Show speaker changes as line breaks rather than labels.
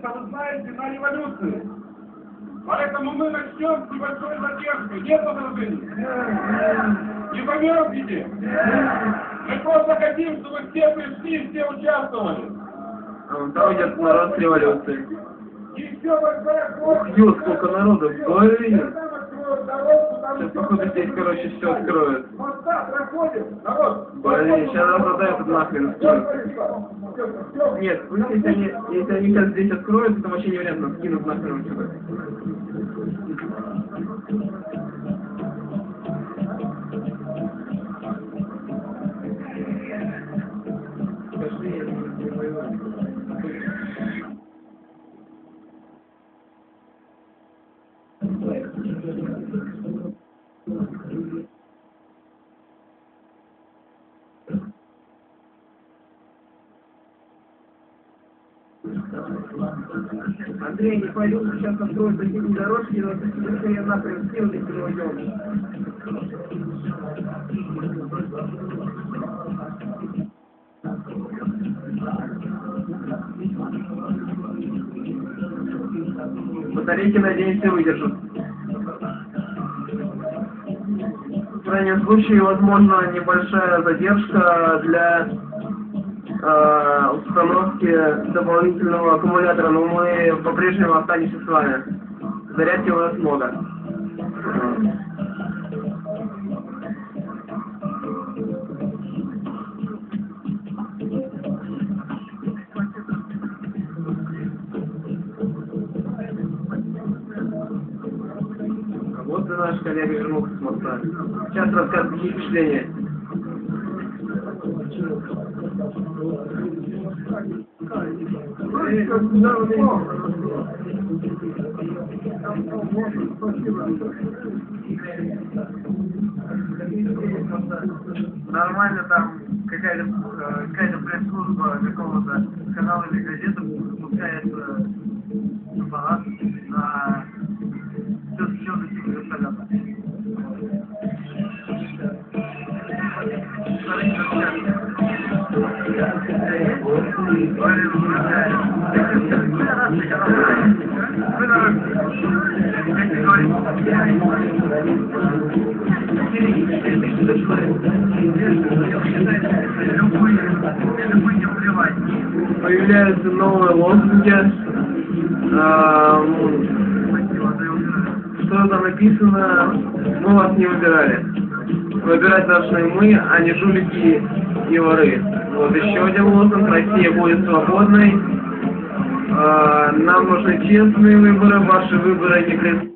находится, вы знаете, на революции. Поэтому мы начнем с небольшой задержкой. Нет возражений? Не померзните? Мы просто хотим, чтобы все пришли, все участвовали.
Там идет народ с революции.
И все большая кровь.
Ё, сколько народу, блин. Сейчас, походу, здесь, короче, все откроют.
Моста проходим, народ.
Блин, сейчас разродают нахрен. Нет, пусть, если они сейчас здесь откроют, то вообще невероятно скинут нахрен сюда. Андрей, не пойду, сейчас откроют такие дорожки, но если я нахрен скину, если мы уйдем. Батарейки, надеюсь, все выдержат. В крайнем случае, возможно, небольшая задержка для установки дополнительного аккумулятора, но мы по-прежнему останемся с вами. Зарядки у нас много. Вот и наш коллега вернулся с моста. Сейчас расскажет, какие впечатления. Нормально, там какая-то пресс-служба какого-то канала или газеты выпускает аппарат на все, с чем достигли вертолета. Появляются новые лозунги. Что там написано? Мы вас не выбирали. Выбирать должны мы, а не жулики и воры. Вот еще один лозунг. Россия будет свободной. Нам нужны честные выборы, ваши выборы не